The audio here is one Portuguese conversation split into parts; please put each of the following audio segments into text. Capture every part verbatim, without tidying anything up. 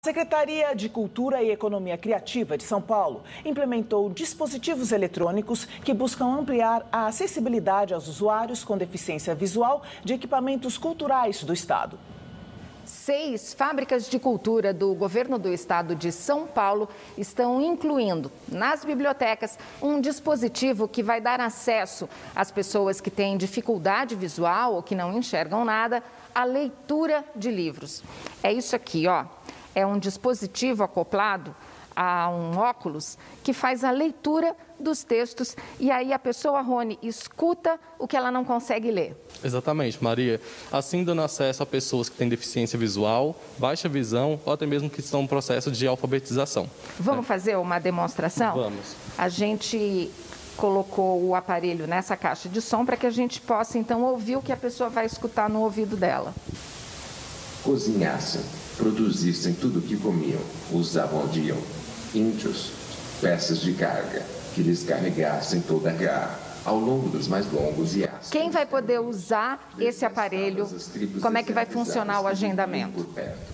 A Secretaria de Cultura e Economia Criativa de São Paulo implementou dispositivos eletrônicos que buscam ampliar a acessibilidade aos usuários com deficiência visual de equipamentos culturais do estado. Seis fábricas de cultura do governo do estado de São Paulo estão incluindo nas bibliotecas um dispositivo que vai dar acesso às pessoas que têm dificuldade visual ou que não enxergam nada à leitura de livros. É isso aqui, ó. É um dispositivo acoplado a um óculos que faz a leitura dos textos e aí a pessoa, Rony, escuta o que ela não consegue ler. Exatamente, Maria. Assim, dando acesso a pessoas que têm deficiência visual, baixa visão ou até mesmo que estão no processo de alfabetização. Vamos é. fazer uma demonstração? Vamos. A gente colocou o aparelho nessa caixa de som para que a gente possa, então, ouvir o que a pessoa vai escutar no ouvido dela. Cozinhassem, produzissem tudo o que comiam, usavam odiam, índios, peças de carga, que lhes carregassem toda a garra, ao longo dos mais longos e ásperos. Quem vai poder usar esse aparelho? Como é que vai funcionar o agendamento?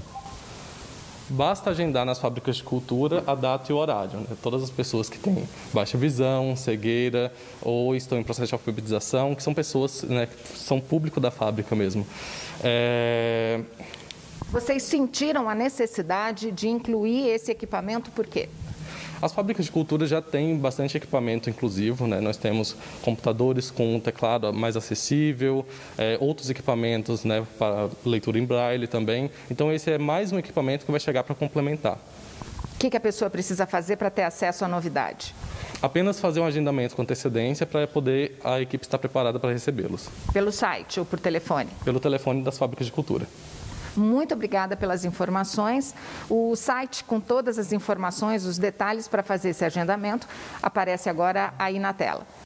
Basta agendar nas fábricas de cultura a data e o horário. Né? Todas as pessoas que têm baixa visão, cegueira ou estão em processo de alfabetização, que são pessoas, né, que são público da fábrica mesmo. É... Vocês sentiram a necessidade de incluir esse equipamento por quê? As fábricas de cultura já têm bastante equipamento inclusivo, né? Nós temos computadores com um teclado mais acessível, é, outros equipamentos, né, para leitura em braille também. Então, esse é mais um equipamento que vai chegar para complementar. O que, que a pessoa precisa fazer para ter acesso à novidade? Apenas fazer um agendamento com antecedência para poder a equipe estar preparada para recebê-los. Pelo site ou por telefone? Pelo telefone das fábricas de cultura. Muito obrigada pelas informações. O site com todas as informações, os detalhes para fazer esse agendamento, aparece agora aí na tela.